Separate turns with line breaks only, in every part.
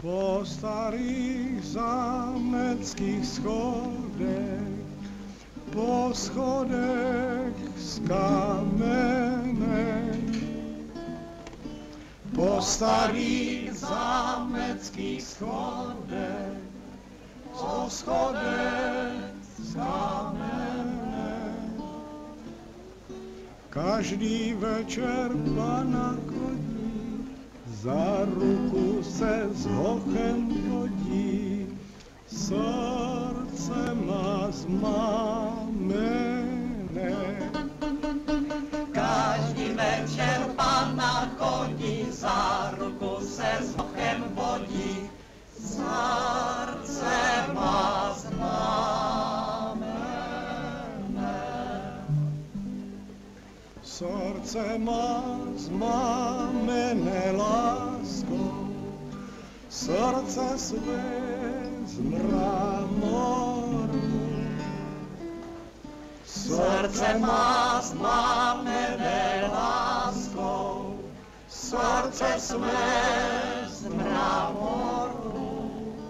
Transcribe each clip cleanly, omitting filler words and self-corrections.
Po starých zámeckých schodech, po schodech z kamenek, po starých zámeckých schodech, po schodech z kamenek. Každý večer pana chodí, za ruku se s hochem vodí, srdce má zmámené.
Každý večer pana chodí, za ruku se s hochem vodí, srdce má zmámené.
Srdce má zmámené láskou, srdce své z mramoru.
Srdce má zmámené láskou, srdce své z mramoru.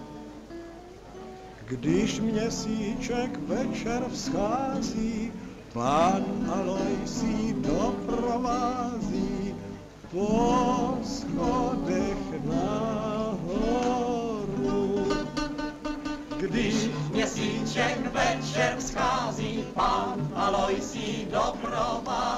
Když měsíček večer vzchází, pán Alojsí doprovází po schodech nahoru.
Když měsíček večer vzchází, pán Alojsí doprovází